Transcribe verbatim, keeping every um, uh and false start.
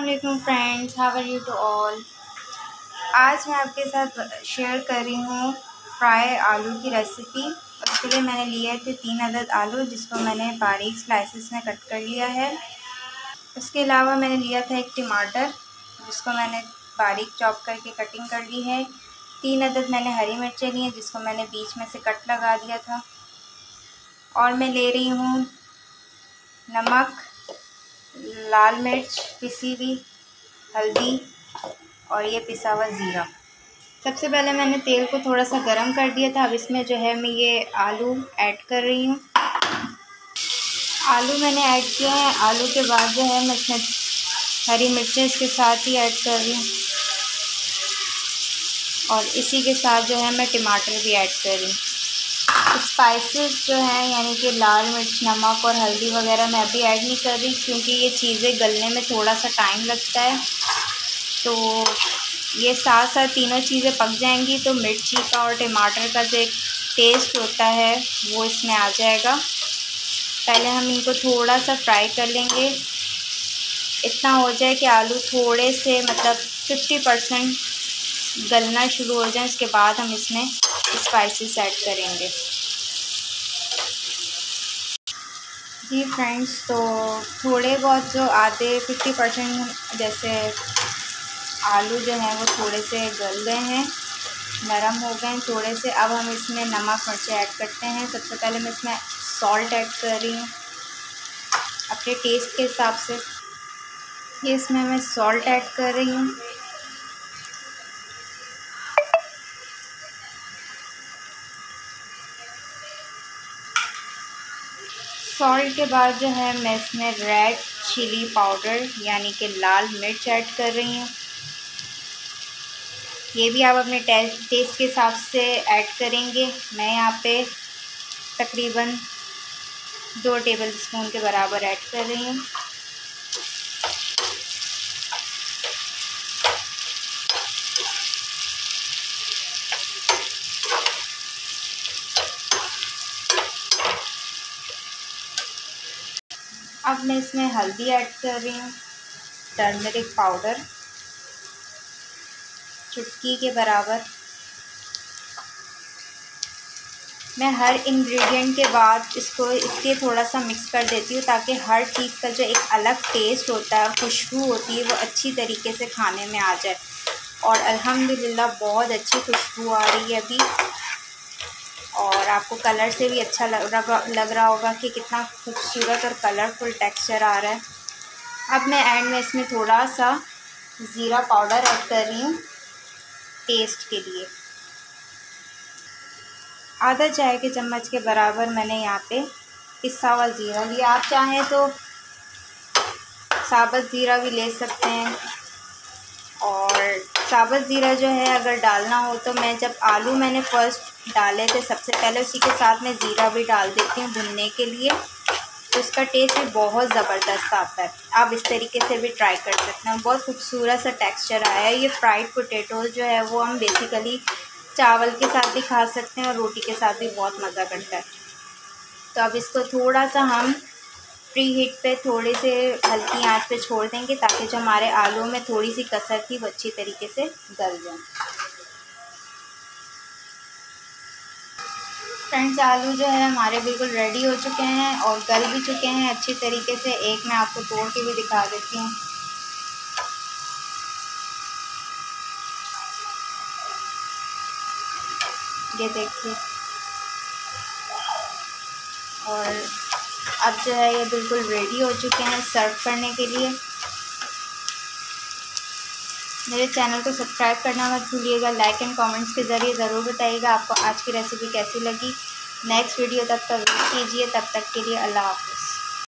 अस्सलामुअलैकुम friends, how are you to all. आज मैं आपके साथ शेयर कर रही हूँ फ्राई आलू की रेसिपी। उसके लिए मैंने लिए थे तीन अदद आलू, जिसको मैंने बारीक स्लाइसेस में कट कर लिया है। उसके अलावा मैंने लिया था एक टमाटर, जिसको मैंने बारीक चॉप करके कटिंग कर ली है। तीन अदद मैंने हरी मिर्चें ली हैं, जिसको मैंने बीच में से कट लगा दिया था। और मैं ले रही हूँ नमक, लाल मिर्च पिसी हुई, हल्दी और ये पिसा हुआ ज़ीरा। सबसे पहले मैंने तेल को थोड़ा सा गरम कर दिया था। अब इसमें जो है मैं ये आलू ऐड कर रही हूँ। आलू मैंने ऐड किया है। आलू के बाद जो है मैं इसमें हरी मिर्चें इसके साथ ही ऐड कर रही हूँ और इसी के साथ जो है मैं टमाटर भी ऐड कर रही हूँ। स्पाइसेस जो हैं यानी कि लाल मिर्च, नमक और हल्दी वगैरह मैं अभी ऐड नहीं कर रही, क्योंकि ये चीज़ें गलने में थोड़ा सा टाइम लगता है। तो ये साथ साथ तीनों चीज़ें पक जाएंगी तो मिर्ची का और टमाटर का जो एक टेस्ट होता है वो इसमें आ जाएगा। पहले हम इनको थोड़ा सा फ्राई कर लेंगे, इतना हो जाए कि आलू थोड़े से मतलब फिफ्टी परसेंट गलना शुरू हो जाए। उसके बाद हम इसमें स्पाइसेस ऐड करेंगे। जी फ्रेंड्स, तो थोड़े बहुत जो आधे फिफ्टी परसेंट जैसे आलू जो हैं वो थोड़े से गल गए हैं, नरम हो गए हैं थोड़े से। अब हम इसमें नमक मिर्ची ऐड करते हैं। सबसे पहले मैं इसमें सॉल्ट ऐड कर रही हूँ अपने टेस्ट के हिसाब से। ये इसमें मैं सॉल्ट ऐड कर रही हूँ। सॉल्ट के बाद जो है मैं इसमें रेड चिली पाउडर यानी कि लाल मिर्च ऐड कर रही हूँ। ये भी आप अपने टेस्ट टेस्ट के हिसाब से ऐड करेंगे। मैं यहाँ पे तकरीबन दो टेबल स्पून के बराबर ऐड कर रही हूँ। अब मैं इसमें हल्दी ऐड कर रही हूँ, टर्मरिक पाउडर चुटकी के बराबर। मैं हर इंग्रेडिएंट के बाद इसको इसके थोड़ा सा मिक्स कर देती हूँ, ताकि हर चीज़ का जो एक अलग टेस्ट होता है, खुशबू होती है, वो अच्छी तरीके से खाने में आ जाए। और अल्हम्दुलिल्लाह बहुत अच्छी खुशबू आ रही है अभी। और आपको कलर से भी अच्छा लग रहा लग रहा होगा कि कितना खूबसूरत और कलरफुल टेक्सचर आ रहा है। अब मैं एंड में इसमें थोड़ा सा ज़ीरा पाउडर ऐड कर रही हूँ टेस्ट के लिए। आधा चाय के चम्मच के बराबर मैंने यहाँ पे पिसा हुआ ज़ीरा लिया। आप चाहें तो साबुत ज़ीरा भी ले सकते हैं। और साबुत ज़ीरा जो है अगर डालना हो तो मैं जब आलू मैंने फ़र्स्ट डाले थे सबसे पहले, उसी के साथ मैं ज़ीरा भी डाल देती हूँ भुनने के लिए, तो इसका टेस्ट भी बहुत ज़बरदस्त आता है। आप इस तरीके से भी ट्राई कर सकते हैं। बहुत खूबसूरत सा टेक्सचर आया है। ये फ्राइड पोटैटोज़ जो है वो हम बेसिकली चावल के साथ भी खा सकते हैं और रोटी के साथ भी बहुत मज़ा करता है। तो अब इसको थोड़ा सा हम प्री हीट पे थोड़े से हल्की आंच पे छोड़ देंगे, ताकि जो हमारे आलू में थोड़ी सी कसर थी वो अच्छी तरीके से गल जाए। फ्रेंड्स, आलू जो है हमारे बिल्कुल रेडी हो चुके हैं और गल भी चुके हैं अच्छी तरीके से। एक मैं आपको तोड़ के भी दिखा देती हूँ। ये देखिए। और अब जो है ये बिल्कुल रेडी हो चुके हैं सर्व करने के लिए। मेरे चैनल को सब्सक्राइब करना मत भूलिएगा। लाइक एंड कमेंट्स के ज़रिए ज़रूर बताइएगा आपको आज की रेसिपी कैसी लगी। नेक्स्ट वीडियो तक का वेट कीजिए। तब तक के लिए अल्लाह हाफ़िज़।